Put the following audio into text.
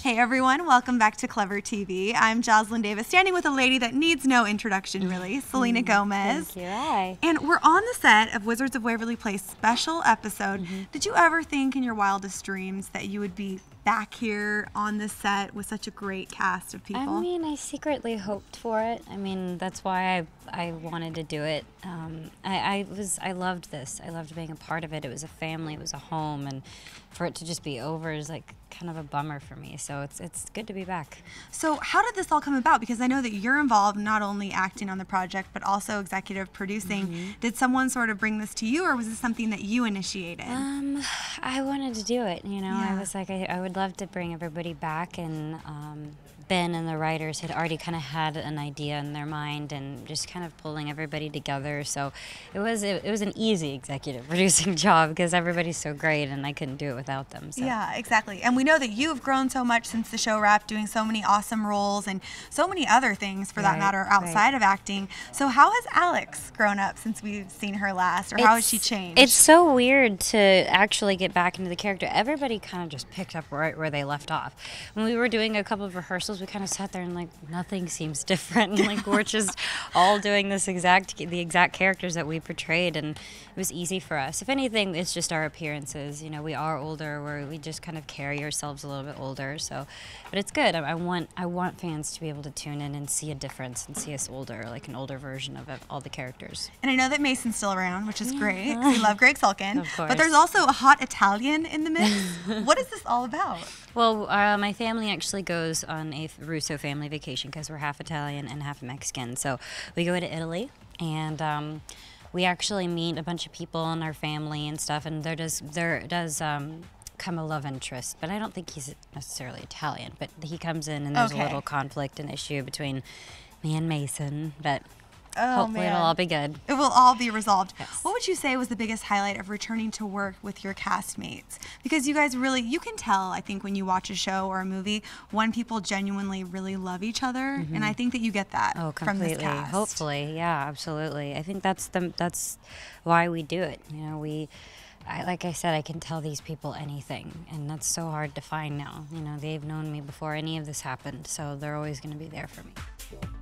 Hey everyone, welcome back to Clever TV. I'm Jocelyn Davis, standing with a lady that needs no introduction really, Selena Gomez. Thank you, hi. And we're on the set of Wizards of Waverly Place special episode. Did you ever think in your wildest dreams that you would be back here on the set with such a great cast of people? I mean, I secretly hoped for it. I mean, that's why I wanted to do it. I loved this. I loved being a part of it. It was a family, it was a home, and for it to just be over is like kind of a bummer for me. So it's good to be back. So how did this all come about? Because I know that you're involved not only acting on the project, but also executive producing. Did someone sort of bring this to you, or was this something that you initiated? I wanted to do it, you know. Yeah. I was like, I would love to bring everybody back, and Ben and the writers had already kind of had an idea in their mind and just kind of pulling everybody together. So it was an easy executive producing job because everybody's so great and I couldn't do it without them. So. Yeah, exactly. And we know that you've grown so much since the show wrapped, doing so many awesome roles and so many other things for that matter outside of acting. So how has Alex grown up since we've seen her last, or how has she changed? It's so weird to actually get back into the character. Everybody kind of just picked up right where they left off. When we were doing a couple of rehearsals, we kind of sat there and like nothing seems different. Like we're just all doing the exact characters that we portrayed, and it was easy for us. If anything, it's just our appearances. You know, we are older, we just kind of carry ourselves a little bit older. So, but it's good. I want fans to be able to tune in and see a difference and see us older, like an older version of all the characters. And I know that Mason's still around, which is great. 'Cause we love Greg Sulkin. Of course. But there's also a hot Italian in the mix. What is this all about? Well, my family actually goes on a Russo family vacation because we're half Italian and half Mexican. So we go to Italy, and we actually meet a bunch of people in our family and stuff. And there does come a love interest, but I don't think he's necessarily Italian. But he comes in, and there's a little conflict and issue between me and Mason. But hopefully it'll all be good. It will all be resolved. Yes. What would you say was the biggest highlight of returning to work with your castmates? Because you guys really, you can tell, I think, when you watch a show or a movie, when people genuinely really love each other, and I think that you get that from this cast. Hopefully, yeah, absolutely. I think that's why we do it. You know, like I said, I can tell these people anything, and that's so hard to find now. You know, they've known me before any of this happened, so they're always going to be there for me.